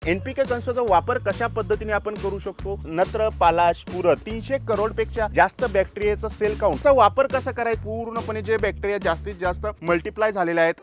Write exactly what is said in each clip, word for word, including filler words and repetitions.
NPK कन्सोचा वापर कशा पद्धतीने आपण करू शकतो, नत्र, पालाश, पुरत तीनशे करोड पेक्षा जास्त बॅक्टेरियाचा सेल काउंटचा वापर कसा करायचा, पूर्णपणे जे बॅक्टेरिया जास्तीत जास्त मल्टिप्लाय झालेले आहेत।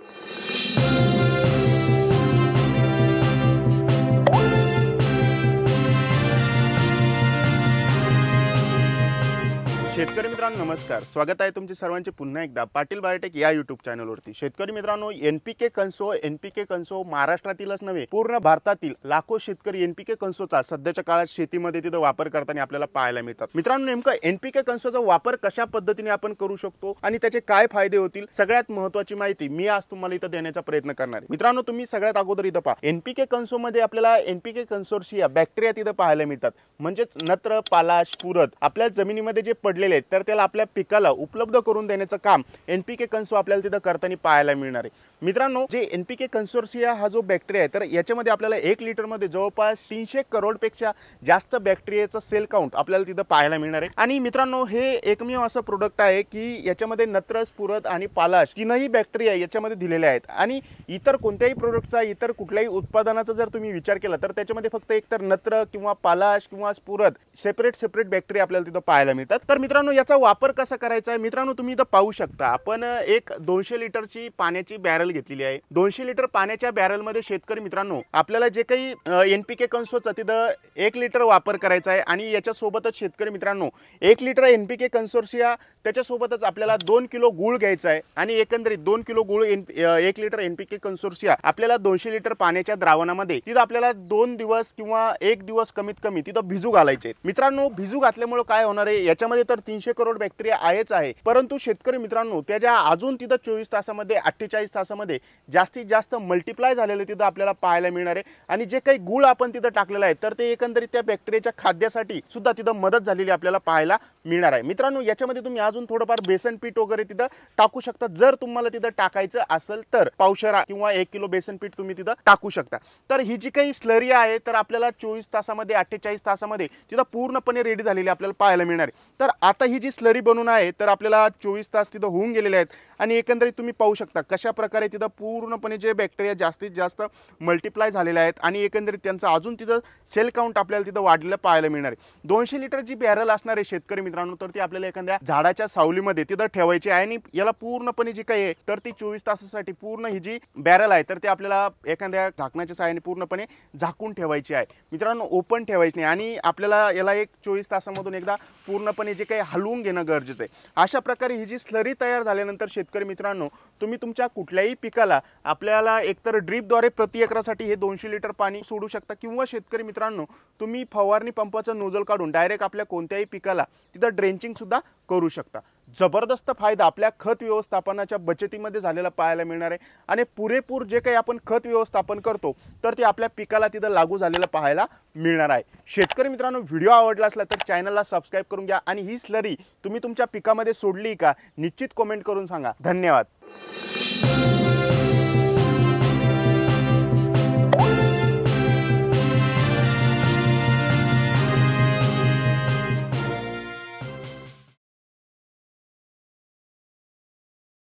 शेतकरी मित्रांनो नमस्कार, स्वागत आहे तुमचे सर्वांचे पुन्हा एकदा पाटील बायोटेक या यूट्यूब चॅनलवरती। शेतकरी मित्रांनो, एनपीके कन्सो एनपीके कन्सो महाराष्ट्रातीलच नव्हे पूर्ण भारतातील लाखो शेतकरी एनपीके कन्सोचा सध्याच्या काळात शेतीमध्ये तिथे वापर करताना आपल्याला पाहायला मिळतात। मित्रांनो, नेमका एनपीके कन्सोचा वापर कशा पद्धतीने आपण करू शकतो आणि त्याचे काय फायदे होतील, सगळ्यात महत्त्वाची माहिती मी आज तुम्हाला इथे देण्याचा प्रयत्न करणार आहे। मित्रांनो, तुम्ही सगळ्यात अगोदर इथे पहा, एनपीके कन्सो मध्ये आपल्याला एनपीके कन्सोर्शिया बॅक्टेरिया तिथे पाहायला मिळतात, म्हणजेच नत्र, पालाश, पुरत आपल्या जमिनीमध्ये जे पडले तर त्याला आपल्या पिकाला उपलब्ध करून देण्याचं काम एनपीके कन्सो आपल्याला तिथे करताना पाहायला मिळणार आहे। मित्रांनो, जे एनपीके कन्सोर्शिया हा जो बॅक्टेरिया आहे, तर याच्यामध्ये आपल्याला एक लिटर मध्ये जवळपास तीनशे करोड पेक्षा जास्त बॅक्टेरियाचा सेल काउंट आपल्याला तिथे पाहायला मिळणार आहे। आणि मित्रांनो, हे एकमेव असं प्रोडक्ट आहे की याच्यामध्ये नत्र, पुरत आणि पालाश तीनही बॅक्टेरिया याच्यामध्ये दिलेले आहेत। आणि इतर कोणत्याही प्रोडक्टचा, इतर कुठल्याही उत्पादनाचा जर तुम्ही विचार केला तर त्याच्यामध्ये फक्त एकतर नत्र किंवा पालाश किंवा स्पुरत सेपरेट सेपरेट बॅक्टेरिया आपल्याला तिथे पाहायला मिळतात। तर मित्रांनो, याचा वापर कसा करायचा आहे, मित्रांनो तुम्ही इथं पाहू शकता, आपण एक दोनशे लिटरची पाण्याची बॅरल घेतलेली आहे। दोनशे लिटर पाण्याच्या बॅरल मध्ये शेतकरी मित्रांनो आपल्याला जे काही एनपीके कन्सोचा तिथं एक लिटर वापर करायचा आहे। आणि याच्या सोबतच शेतकरी मित्रांनो एक लिटर एनपीके कन्सोर्शिया त्याच्या सोबतच आपल्याला दोन किलो गुळ घ्यायचा आहे। आणि एकंदरीत दोन किलो गुळ एक लिटर एनपीके कन्सोर्शिया आपल्याला दोनशे लिटर पाण्याच्या द्रावणामध्ये तिथं आपल्याला दोन दिवस किंवा एक दिवस कमीत कमी तिथं भिजू घालायचे। मित्रांनो, भिजू घातल्यामुळे काय होणार आहे, याच्यामध्ये तर तीनशे करोड बॅक्टेरिया आहेच आहे, परंतु शेतकरी मित्रांनो त्याच्या अजून तिथं चोवीस तासामध्ये अठ्ठेचाळीस तासामध्ये जास्तीत जास्त मल्टिप्लाय झालेले तिथं आपल्याला पाहायला मिळणार आहे। आणि जे काही गुळ आपण तिथं टाकलेला आहे तर ते एकंदरीत त्या बॅक्टेरियाच्या खाद्यासाठी सुद्धा तिथं मदत झालेली आपल्याला पाहायला मिळणार आहे। मित्रांनो, याच्यामध्ये तुम्ही अजून थोडंफार बेसन पीठ वगैरे तिथं टाकू शकता, जर तुम्हाला तिथं टाकायचं असेल तर पावशेर किंवा एक किलो बेसन पीठ तुम्ही तिथं टाकू शकता। तर ही जी काही स्लरी आहे तर आपल्याला चोवीस तासामध्ये अठ्ठेचाळीस तासामध्ये तिथं पूर्णपणे रेडी झालेली आपल्याला पाहायला मिळणार आहे। तर आता ही जी स्लरी बनवून आहे तर आपल्याला चोवीस तास तिथं होऊन गेलेले आहेत। आणि एकंदरीत तुम्ही पाहू शकता कशा प्रकारे तिथं पूर्णपणे जे बॅक्टेरिया जास्तीत जास्त मल्टिप्लाय झालेले आहेत आणि एकंदरीत त्यांचा अजून तिथं सेल काउंट आपल्याला तिथं वाढलेलं पाहायला मिळणार आहे। दोनशे लिटर जी बॅरल असणार आहे शेतकरी मित्रांनो तर ती आपल्याला एखाद्या झाडाच्या सावलीमध्ये तिथं ठेवायची आहे। आणि याला पूर्णपणे जी काही आहे तर ती चोवीस तासासाठी पूर्ण ही जी बॅरल आहे तर ती आपल्याला एखाद्या झाकणाच्या सहाय्याने पूर्णपणे झाकून ठेवायची आहे। मित्रांनो, ओपन ठेवायची नाही आणि आपल्याला याला एक चोवीस तासामधून एकदा पूर्णपणे जे काही हलवून घेणं गरजेचं आहे। अशा प्रकारे ही जी स्लरी तयार झाल्यानंतर शेतकरी मित्रांनो तुम्ही तुमच्या कुठल्याही पिकाला आपल्याला एकतर ड्रीपद्वारे प्रति एकरासाठी हे दोनशे लिटर पाणी सोडू शकता, किंवा शेतकरी मित्रांनो तुम्ही फवारणी पंपाचं नोजल काढून डायरेक्ट आपल्या कोणत्याही पिकाला तिथं ड्रेंचिंग सुद्धा करू शकता। जबरदस्त फायदा आपल्या खत व्यवस्थापनाच्या बचतीमध्ये झालेला पाहायला मिळणार आहे। आणि पुरेपूर जे काही आपण खत व्यवस्थापन करतो तर ते आपल्या पिकाला तिथं लागू झालेलं पाहायला मिळणार आहे। शेतकरी मित्रांनो, व्हिडिओ आवडला असला तर चॅनलला सबस्क्राईब करून घ्या आणि ही स्लरी तुम्ही तुमच्या पिकामध्ये सोडली का निश्चित कमेंट करून सांगा। धन्यवाद।